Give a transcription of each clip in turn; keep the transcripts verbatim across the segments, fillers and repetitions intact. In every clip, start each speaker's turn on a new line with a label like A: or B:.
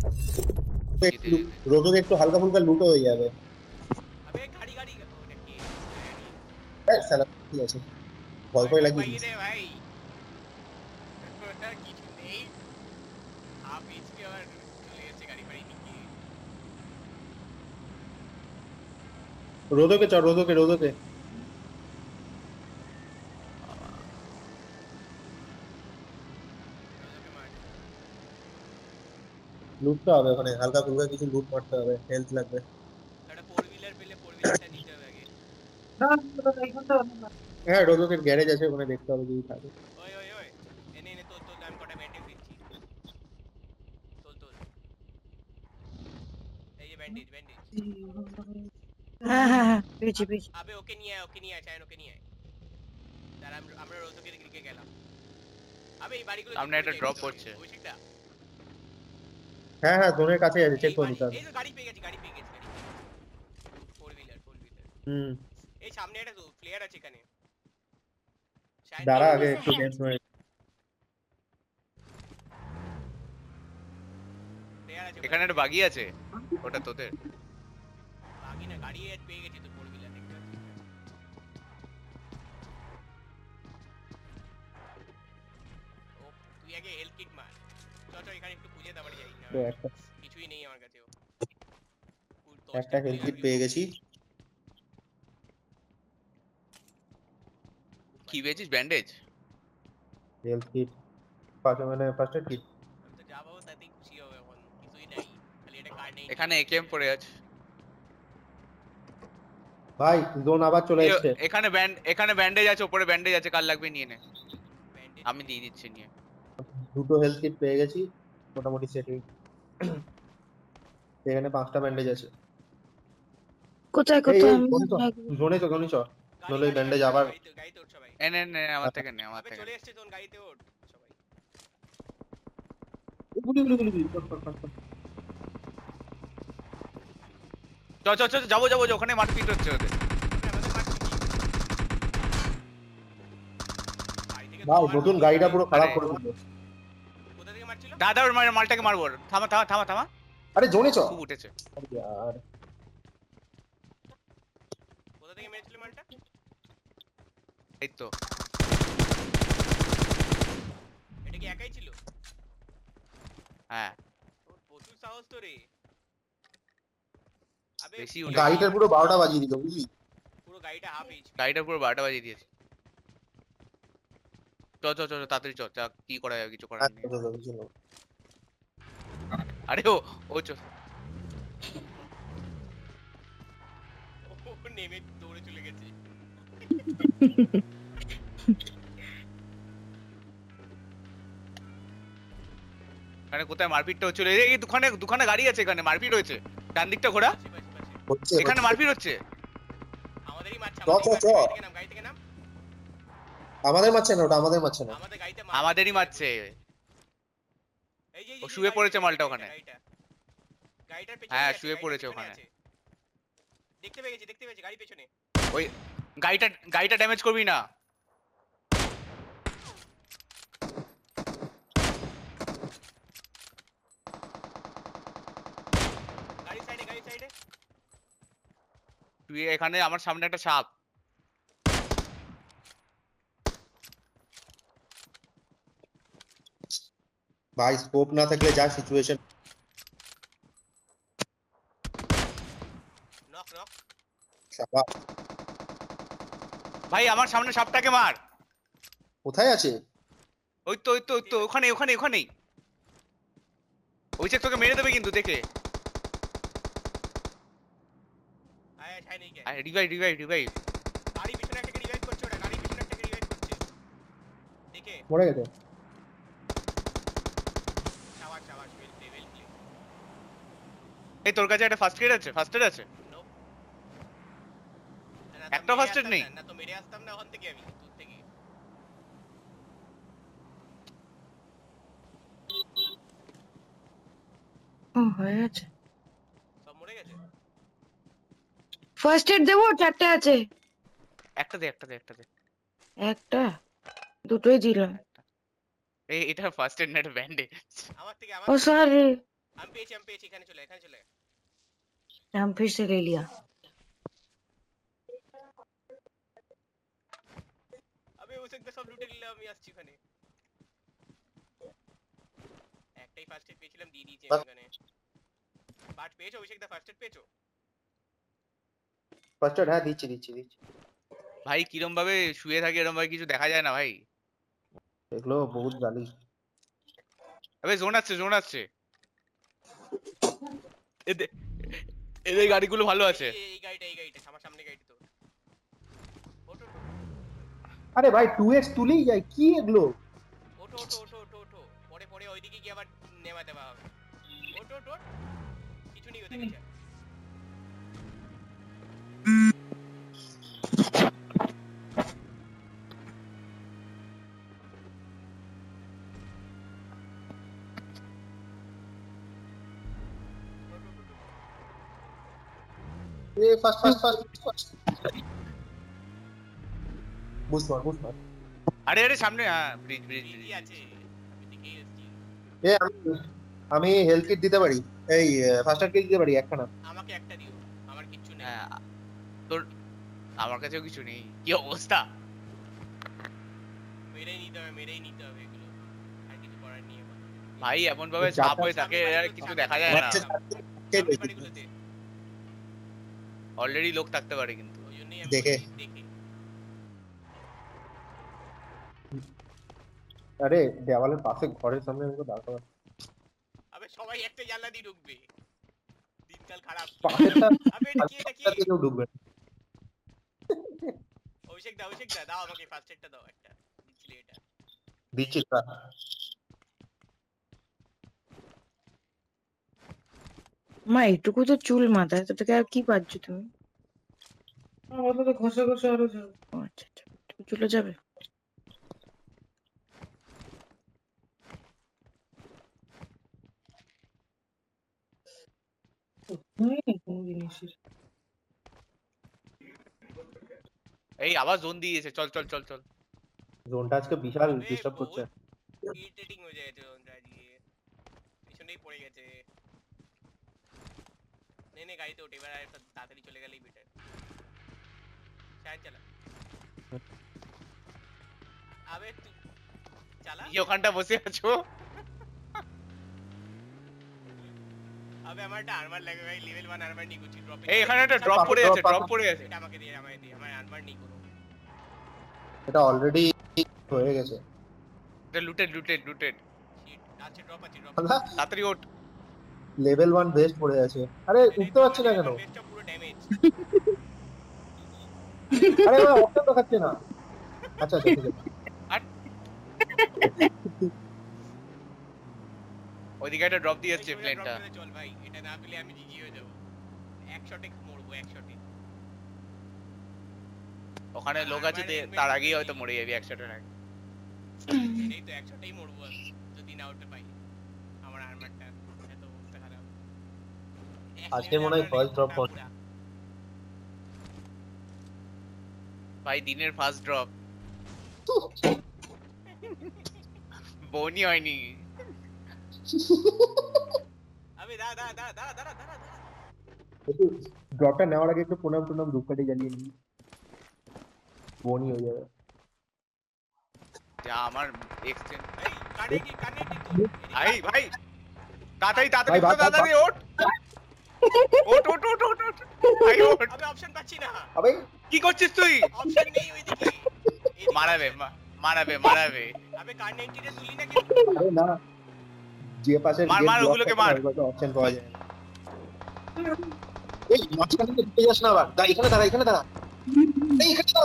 A: রোদকে একটু হালকা ফুলকা লুটও হয়ে যাবে।
B: আবে গাড়ি গাড়ি ওটা কি
A: এই শালা ঠিক আছে ভয় ভয় লাগিয়ে
B: ভাই
A: দিস।
B: রে ভাই ওটা কিছু নেই হাফ এইচপি আর চলে গেছে গাড়ি ফাড়ি নিয়ে
A: রোদকে চল রোদকে রোদকে লুটতে হবে ওখানে হালকা ফুলকা কিছু লুট মারতে হবে হেলথ লাগবে।
B: একটা ফোর হুইলার পেলে ফোর হুইলারটা নিতে হবে আগে।
A: হ্যাঁ রোদকের গ্যারেজ আছে ওখানে দেখতে হবে যদি থাকে।
B: ওই ওই ওই এনে এনে তোল তোল আমি কটা ব্যান্ডেজ দিচ্ছি তোল তোল এই যে ব্যান্ডেজ ব্যান্ডেজ
C: হ্যাঁ হ্যাঁ হ্যাঁ পেয়েছি পেয়েছি।
B: আবে ওকে নিয়ে আয় ওকে নিয়ে আয় চাইন ওকে নিয়ে আয় তার আমরা রোদকের দিকে গেলাম। আবে এই বাড়িগুলো
D: সামনে একটা ড্রপ করছে
B: ওইটা
A: হ্যাঁ হ্যাঁ জোনের কাছে আছে চেক করে নিতে হবে।
B: এই তো গাড়ি পেয়ে গেছি গাড়ি পেয়ে গেছি গাড়ি ফোর হুইলার ফোর হুইলার
A: হুম
B: এই সামনে একটা তো প্লেয়ার আছে এখানে
A: দাঁড়া আগে একটু ড্যান্স করে।
D: এখানে একটা বাগি আছে ওটা তোদের
B: বাগি না গাড়ি পেয়ে গেছি তো ফোর হুইলার দেখতে পাচ্ছিস ও তুই আগে হেলথ কিট মার চল চল এখানে একটু খুঁজে তারপরে যাই না কিছুই নেই আমার কাছেও
A: একটা হেলথ কিট পেয়ে গেছি।
D: কি পেয়েছিস ব্যান্ডেজ
A: হেলথ কিট ফার্স্ট মানে ফার্স্ট এড কিট
B: আমি তো যা পাবো তাতেই খুশি হবে এখন কিছুই নাই খালি এটা কার্ড নেই
D: এখানে একেএম পড়ে আছে
A: ভাই জোন আবার চলে এসেছে।
D: এখানে ব্যান্ড এখানে ব্যান্ডেজ আছে উপরে ব্যান্ডেজ আছে কার লাগবে নিয়ে নে আমি দিয়ে দিচ্ছি নিয়ে
A: দুটো হেলথ কিট পেয়ে গেছি মোটামুটি সেটিং। এখানে পাঁচটা ব্যান্ডেজ আছে।
C: কোথায় কোথায়
A: জোনে তো জোনে চ নলে ব্যান্ডেজ আবার
B: গাড়িতে ওঠ সবাই
D: এনে নে আমার থেকে নে আমার থেকে
B: চলে এসেছে তোর গাড়িতে ওঠ সবাই
A: গুলি গুলি গুলি গুলি ফট ফট ফট
D: চল চল চল যাবো যাবো ওখানে মারপিট হচ্ছে ওদের
A: ভাই নতুন গাড়িটা পুরো খারাপ করে দিল।
B: কোথা থেকে মারছিল
D: দাদা ওর মালটাকে মারবো থামা থামা থামা থামা
A: আরে জোনে চ
D: খুব উঠেছে
A: यार
B: কোথা থেকে মেরেছিল মালটা
D: এই তো
B: এটা কি একাই ছিল
D: হ্যাঁ
B: তোর প্রচুর সাহস তো রে আবে
D: বেশি
A: গাড়িটার পুরো বারোটা বাজিয়ে দিল বুঝলি
B: পুরো গাড়িটা হাফ এইচ
D: গাড়িটা পুরো বারোটা বাজিয়ে দিয়েছে চল চল চল তাড়াতাড়ি চল যা কি করা যাবে কিছু করার নেই আরে ও ও চল
B: ও নেমে দৌড়ে চলে গেছে
D: এখানে কোথায় মারপিটটা হচ্ছিল এই দোকানে দোকানে গাড়ি আছে এখানে মারপিট হয়েছে ডান দিকটা ঘোরা এখানে মারপিট হচ্ছে
B: আমাদেরই মারছে আমাদের গাড়ি থেকে নাম
A: আমাদের মারছে না ওটা আমাদের মারছে না
B: আমাদের গাড়িতে
D: আমাদেরই মারছে
B: এই যে
D: ও শুয়ে পড়েছে মালটা ওখানে
B: গাড়িটার পেছনে
D: হ্যাঁ শুয়ে পড়েছে ওখানে
B: দেখতে পেয়ে গেছি দেখতে পেয়েছি গাড়ি পেছনে
D: ওই গাড়িটা গাড়িটা ড্যামেজ করবি না
B: গাড়ি সাইডে গাড়ি সাইডে
D: তুই এখানে আমার সামনে একটা সাপ
A: ভাই স্কোপ না থাকলে যা সিচুয়েশন
B: নক নক
A: শাবাশ
D: ভাই আমার সামনে সাপটাকে মার
A: কোথায় আছে
D: ওই তো ওই তো ওই তো ওখানে ওখানে ওখানেই ওই চেক তোকে মেরে দেবে কিন্তু দেখে
B: আয় আয় নেই কে
D: আরে রিভাইভ রিভাইভ রিভাইভ
B: গাড়ি পিছনে একটাকে রিভাইভ করছে ওটা গাড়ি পিছনে একটাকে রিভাইভ করছে দেখে
A: মরে গেছে
B: শাবাশ শাবাশ ওয়েল প্লে ওয়েল প্লে
D: এই তোর কাছে একটা ফার্স্ট এড আছে ফার্স্ট এড আছে একটা ফার্স্ট এড নেই
B: না তো মেরে আসতাম না ওখান থেকে আমি দূর থেকে
C: ও হয়ে গেছে
B: সব মরে গেছে
C: ফার্স্ট এড দেবো চারটে আছে
D: একটা দে একটা দে একটা দে
C: একটা দুটোই দিলাম
D: এই এটা ফার্স্ট এড না এটা ব্যান্ডেজ
B: আমার থেকে আমার
C: ও সরি
B: আমি পেয়েছি আমি পেয়েছি এখানে চলে এখানে চলে
C: हम फिर से ले लिया
B: আবে ওই সেকটা সব লুটে নিলাম আমি আসছি ওখানে একটাই ফার্স্ট এড পেয়েছিলাম দিয়ে দিয়েছি আমি এখানে বাট পেয়েছো অভিষেক দা ফার্স্ট এড পেয়েছো
A: ফার্স্ট এড হ্যাঁ দিচ্ছি দিচ্ছি দিচ্ছি
D: ভাই কিরম ভাবে শুয়ে থাকে এরম ভাবে কিছু দেখা যায় না ভাই
A: এগুলো বহুত গালি
D: আবে জোন আসছে জোন আসছে এদের এদের গাড়িগুলো ভালো আছে
B: এই এই গাড়িটা এই গাড়িটা আমার সামনে গাড়িটা তো ওটো ওটো
A: আরে ভাই টু এক্স তুলেই যায় কি এগুলো
B: ওটো ওটো ওটো ওটো ওটো পরে পরে ওইদিকে গিয়ে আবার নেমা দেওয়া হবে ওটো ওটো কিছু নেই ওদের কাছে
A: এ ফাস্ট ফাস্ট ফাস্ট বুঝ মার বুঝ মার
D: আরে আরে সামনে হ্যাঁ ব্রিজ ব্রিজ
B: কি আছে আমি দেখেই এসেছি
A: এ আমি আমি হেলথ কিট দিতে পারি এই ফার্স্ট এড কিট দিতে পারি একটা না
B: আমাকে একটা দিও আমার কিচ্ছু নেই
D: হ্যাঁ তোর আমার কাছেও কিছু নেই কি অবস্থা
B: মেরেই নিতে হবে মেরেই নিতে হবে এগুলো আর কিছু করার নেই আমার
D: ভাই এমন ভাবে চাপ হয়ে থাকে আর কিছু দেখা যায় না
B: সামনের বাড়িগুলোতে
D: অলরেডি লোক থাকতে পারে কিন্তু
B: ওই জন্যই আমি
A: দেখে।
B: বলছি, দেখে
A: আরে দেওয়ালের পাশে ঘরের সামনে আমাকে দাঁড় করা
B: আবে সবাই একটা জানলা দিয়ে ঢুকবে দিনকাল খারাপ
A: পাশেরটা
B: আবে এটা কি এটা কি
A: পাশেরটা দিয়েও ঢুকবে না।
B: অভিষেক দা অভিষেক দা দাও আমাকে ফার্স্ট এডটা দাও একটা দিচ্ছিলে এটা
A: দিচ্ছি তা।
C: মা এইটুকু তো চুল মাথায় তো থেকে আর কি পাচ্ছ তুমি আমার তো ঘষা ঘষা আরো যাবে ও আচ্ছা আচ্ছা তুমি চলে যাবে নেই কোনো জিনিসের
D: এই আবার জোন দিয়েছে চল চল চল চল
A: জোনটা আজকে বিশাল ডিস্টার্ব করছে
B: ইরিটেটিং হয়ে যায় তো আজকে পিছনেই পড়ে গেছে নে নে গাড়িতে ওঠে এবার আর একটু তাড়াতাড়ি চলে গেলেই বেটার চাই চালা আবে তুই চালা
D: কি ওখানটা বসে আছো
B: আবে আমার একটা আর্মার লাগবে ভাই লেভেল ওয়ান আর্মার নিয়ে করছি ড্রপ
D: এই এখানে একটা ড্রপ পড়ে আছে ড্রপ পড়ে আছে
B: এটা আমাকে দিয়ে আমাকে দিয়ে আমার আর্মার নিয়ে করো
A: এটা অলরেডি হয়ে গেছে
D: এটা লুটেড লুটেড লুটেড
B: শিট আছে ড্রপ আছে ড্রপ
D: তাড়াতাড়ি ওঠ
A: লেভেল ওয়ান বেস্ট পড়ে আছে আরে উঠতে পারছি না কেন
B: বেস্টটা পুরো ড্যামেজ
A: আরে ভাই অপশন দেখাচ্ছে না আচ্ছা আচ্ছা ঠিক আছে
D: ওইদিকে একটা ড্রপ দিয়ে যাচ্ছে প্লেনটা
B: চল ভাই এটা না পেলে আমি জিজি হয়ে যাব এক শটে মরবো এক শটে
D: ওখানে লোক আছে দে- তার আগেই হয়তো মরে যাবি একসাথে না
B: এই তো এক শটেই মরবো আমি যদি না উঠতে পাই আমার আর্মারটা এত অবস্থা খারাপ
A: আজকে মনে হয় ফার্স্ট ড্রপ পড়ছে
D: ভাই দিনের ফার্স্ট ড্রপ বনি হয়নি
B: আবে দা দা দা দা দা দা দা
A: একটু ড্রপটা নেওয়ার আগে একটু প্রণাম প্রণাম ধূপকাঠি জ্বালিয়ে নিই বনি হয়ে যাবে
D: যা আমার এক্সটেন্ড
B: এই কানে কি কানে কি
D: ভাই ভাই তাড়াতাড়ি তাড়াতাড়ি
A: ভাই, ভাই,
D: তাড়াতাড়ি ওঠ ওঠ ওঠ ওঠ ওঠ ওঠ। ভাই ওঠ
B: আবে অপশন পাচ্ছি না
A: আবে
D: কি করছিস তুই
B: অপশন নেই ওইদিকে এদিকে
D: মারাবে
B: option।
D: মা- মারাবে মারাবে
B: আবে কার নাইনটি টা তুলি না কিন্তু
A: আরে না যে পাশে
D: মার, মার, ওগুলোকে মার।
A: অপশন পাওয়া যায় না এই মাঝখান থেকে ঢুকে যাস না আবার দাঁড়া এখানে দাঁড়া এখানে দাঁড়া এই এখানে দাঁড়া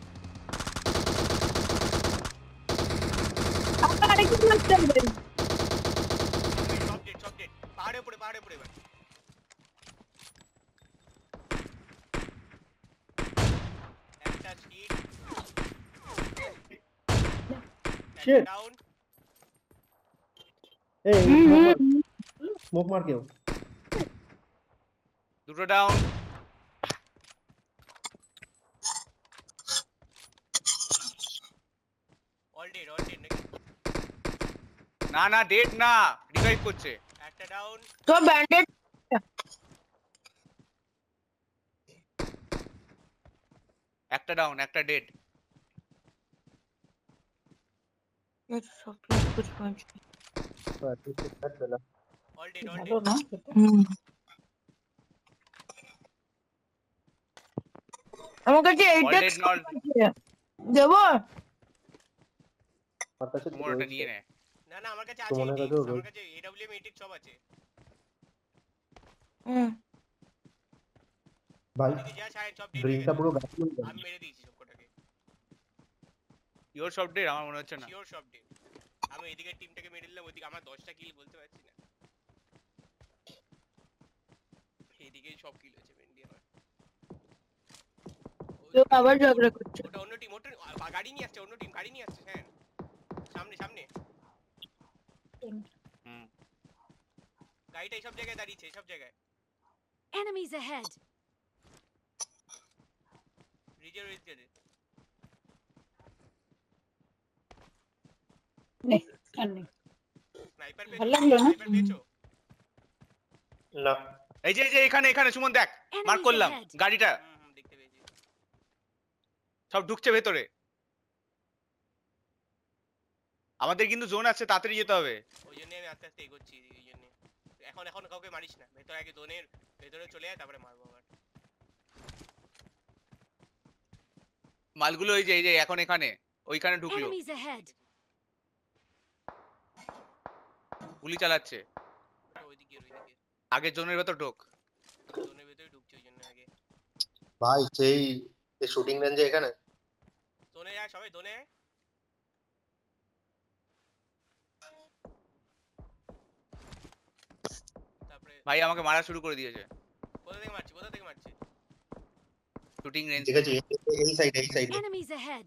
B: সব ডেট সব ডেট পাহাড়ে উপরে পাহাড়ে উপরে এবার একটা হিট
A: Shit.
B: ডাউন
A: এই স্মোক মার কেউ
D: দুটো down
B: all dead all dead নাকি
D: না না ডেট না রিভাইভ করছে
B: একটা একটা ডাউন
C: তো ব্যান্ডেড
D: একটা ডাউন একটা ডেড
C: সব প্ল্যান করে পৌঁছে
A: তো এটলিস্ট স্টার্ট পেলাম।
B: অল ডেড অল
C: ভালো
B: ডেড
C: না হুম আমার কাছে এইটা
D: অলরেড নট
C: দেবো
A: আমার কাছে
D: তোমার ওটা নিয়ে নে
B: না না আমার কাছে আছে
A: তোমার
B: এইট
A: কাছেও
B: আমার
A: রয়েছে।
B: কাছে এডব্লিউএম এইট সব আছে
C: হুম
A: ভাই
B: ওদিকে যা ছায় সব ডেড হয়ে
A: ড্রিঙ্কটা
B: গেছে
A: পুরো গাছ হয়ে গেল।
B: আমি মেরে দিয়েছি সবকটাকে
D: ইওর সব ডেড আমার মনে হচ্ছে না
B: শিওর সব ডেড আমি এদিকে টিমটাকে মেরে দিলাম ওদিকে আমার দশটা কিল বলতে পারছি না এদিকে সব কিল হয়েছে ভেন্ডি আমার
C: তো আবার ঝগড়া করছে
B: ওটা অন্য টিম ওটা আ- গাড়ি নিয়ে আসছে অন্য টিম গাড়ি নিয়ে আসছে হ্যাঁ সামনে সামনে
D: হুম
B: গাড়িটা এই সব জায়গায় দাঁড়িয়েছে এই সব জায়গায়
E: Enemies ahead.
B: রিজার হয়েছে
C: নে আর নেই
B: স্নাইপার
C: ভালো লাগলো না?
B: স্নাইপার পেয়েছো
A: না
D: এই যে এই যে এখানে এখানে সুমন দেখ মার্ক
E: Enemies
D: করলাম
E: ahead.
D: গাড়িটা
B: হুম হুম দেখতে পেয়েছি
D: সব ঢুকছে ভেতরে আমাদের কিন্তু জোন আছে তাড়াতাড়ি যেতে হবে
B: ওই জন্য আমি আস্তে আস্তে এগোচ্ছি ওই জন্য এখন এখন কাউকে মারিস না ভেতরে আগে জোনের ভেতরে চলে যায় তারপরে মারবো আবার
D: মালগুলো ওই যে এই যে এখন এখানে ওইখানে ঢুকলো
E: Enemies ahead.
D: গুলি চালাচ্ছে
B: ওটা ওইদিকে ওইদিকে
D: আগে জোনের ভেতর ঢোক
B: জোনের ভেতরে ঢুকছে ওই জন্য আগে
A: ভাই সেই শুটিং রেঞ্জে এখানে
B: জোনে যায় সবাই জোনে যায় তারপরে
D: ভাই আমাকে মারা শুরু করে দিয়েছে
B: কোথা থেকে মারছি কোথা থেকে মারছি
D: শুটিং রেঞ্জ
A: ঠিক আছে এই সাইড এই সাইড
E: Enemies ahead.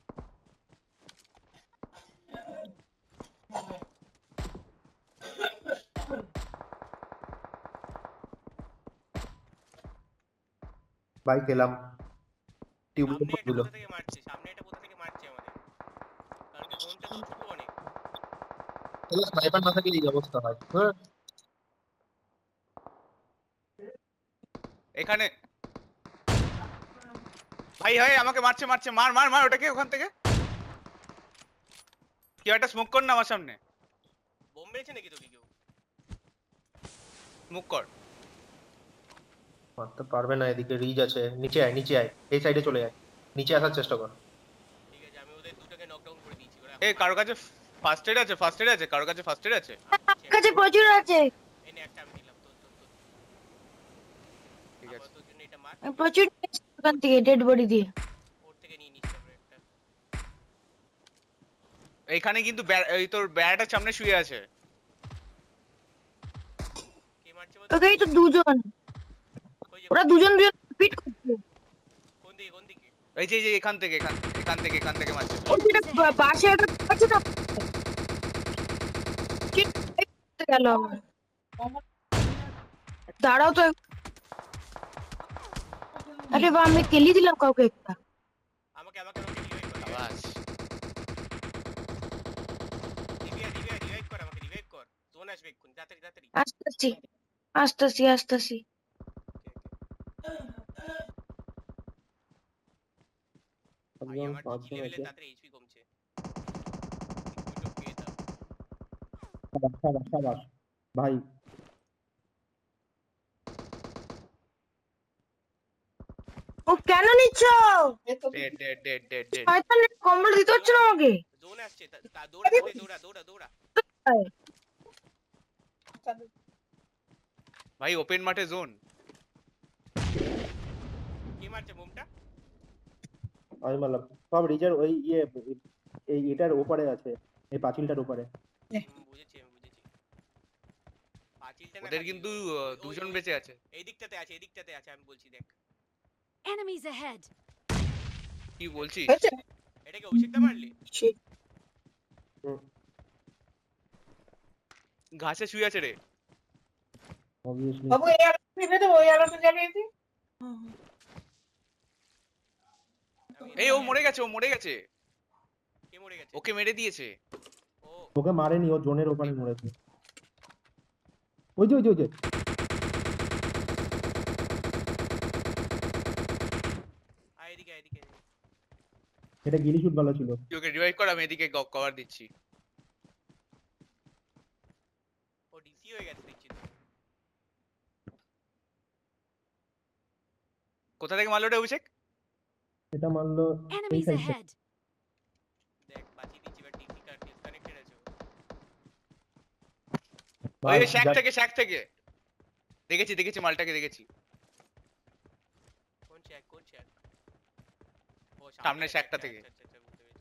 A: ভাই খেলাম টিউব
B: সামনে এটা
A: গুলো
B: কোথা থেকে মারছে সামনে এটা কোথা থেকে মারছে আমাদের কারণ কি জোনটা তো ছোট অনেক
A: তাহলে স্নাইপার না থাকলে এই অবস্থা হয় হ্যাঁ
D: এখানে ভাই ভাই আমাকে মারছে মারছে মার মার মার ওটাকে ওখান থেকে কেউ একটা স্মোক কর না আমার সামনে
B: বোম মেরেছে নাকি তোকে কেউ
D: স্মোক কর
A: মারতে পারবে না এদিকে রিজ আছে নিচে আয় নিচে আয় এই সাইডে চলে আয় নিচে আসার চেষ্টা কর
B: ঠিক আছে আমি ওদের দুটোকে নকডাউন করে দিয়েছি ওরা
D: এই কারো কাছে ফার্স্ট এড আছে ফার্স্ট এড আছে কারো কাছে ফার্স্ট এড আছে
C: আমার কাছে প্রচুর আছে
B: এনে একটা আমি দিলাম তোর তোর তোর
D: ঠিক আছে
B: তোর জন্য এটা মার
C: আমি প্রচুর নিয়েছি ওখান থেকে ডেড বডি দিয়ে
B: ওর থেকে নিয়ে নিস তারপরে একটা
D: এইখানে কিন্তু ব্যার- এই তোর ব্যারাটার সামনে শুয়ে আছে
B: কে মারছে বল
C: ওকেই তো দুজন
B: ওই যে
C: ওরা দুজন দুজন পিট করছে
B: কোন দিকে কোন দিকে
D: এই যে এই যে এখান থেকে এখান এখান থেকে এখান থেকে মারছে
C: ওই যেটা বা- পাশে একটা আছে না কি গেল আমার দাঁড়াও তো এক- আরে বা আমি কেলি দিলাম কাউকে একটা
B: আমাকে আমাকে আমাকে রিভাইভ কর
D: আবাস
B: দিবিয়া দিবিয়া রিভাইভ কর আমাকে রিভাইভ কর জোন আসবে এক্ষুনি তাড়াতাড়ি তাড়াতাড়ি
C: আসতেছি আসতেছি আসতেছি
B: ভাই আমার জিজি লেভেলে তাড়াতাড়ি এইচপি কমছে একটু পেয়ে দাও
A: সাবাস সাবাস সাবাস ভাই
C: ও কেন নিচ্ছ
D: dead dead dead dead dead
C: শয়তান কম্বল দিতে হচ্ছে না আমাকে
B: জোন আসছে তা- তা দৌড়া দৌড়া দৌড়া দৌড়া
D: ভাই ওপেন মাঠে জোন
B: কে মারছে বোমটা
A: আমি বললাম সব রিজার ওই ইয়ে এই এটার ওপারে আছে এই পাঁচিলটার ওপারে
B: হুম, বুঝেছি আমি বুঝেছি পাঁচিলটা না
D: ওদের
B: খালি
D: কিন্তু
B: ওই-
D: আহ,
B: ওই-
D: দুজন
B: ওই-
D: বেঁচে আছে
B: এই দিকটাতে আছে এই দিকটাতে আছে আমি বলছি দেখ
E: Enemies ahead.
D: কি বলছিস
B: এটা কি অভিষেকটা মারলি
D: ঘাসে শুয়ে আছে রে
A: অবভিয়াসলি
C: বাবু এই আলো নিভে দেবো ওই আলোটা জ্বালিয়েছি
B: আমি
D: এই ও মরে গেছে ও মরে গেছে
B: কে মরে গেছে
D: ওকে মেরে দিয়েছে
B: ও
A: ওকে মারেনি ও জোনের ওপারে মরেছে ওই যে ওই যে ওই যে
B: আয় এদিকে আয়, এদিকে আয়।
A: এটা গিলি শুট ভালো ছিল।
D: তুই ওকে রিভাইভ কর, আমি এদিকে কভার দিচ্ছি।
B: ও ডিসি হয়ে গেছে দেখছি তো।
D: কোথা থেকে মারলো ওটা অভিষেক?
A: এটা মানলো এই
E: Enemies
A: সাইড থেকে।
E: ahead!
B: দেখ বাঁচিয়ে দিচ্ছি, এবার ডিসি কার ডিসকানেক্টেড আছে ও।
D: ওই
A: ভাই,
D: শ্যাক
A: যা-
D: থেকে শ্যাক থেকে দেখেছি দেখেছি মালটাকে দেখেছি।
B: কোন চেক কোন চেক? ও
D: সামনে
B: আছে
D: shack টা
B: একটা,
D: থেকে।
B: আচ্ছা, আচ্ছা, আচ্ছা, বুঝতে পেরেছি।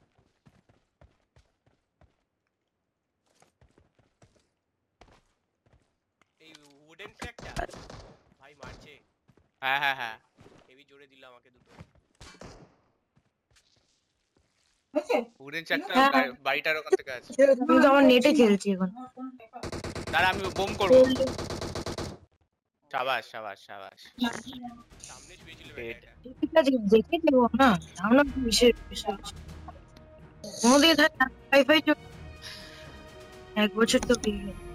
B: এই উডেন শ্যাকটা ভাই মারছে,
D: হ্যাঁ হ্যাঁ হ্যাঁ
B: হেভি জোরে দিল আমাকে দুটো।
D: উডেন চাকটা
C: হ্যাঁ।
D: বাড়িটার ওখান থেকে আছে।
C: আমি তো আমার নেটে খেলছি এখন।
D: তাহলে আমি বোম করবো। সাবাস সাবাস সাবাস।
B: সামনে শুয়েছিল
D: Dead.
B: ব্যাটাটা।
C: ঠিক আছে দেখে দেবো না, আমরা বিশেষ বিশেষ কোনোদিকে থাকে ওয়াইফাই এক বছর তো পেয়ে গেছে।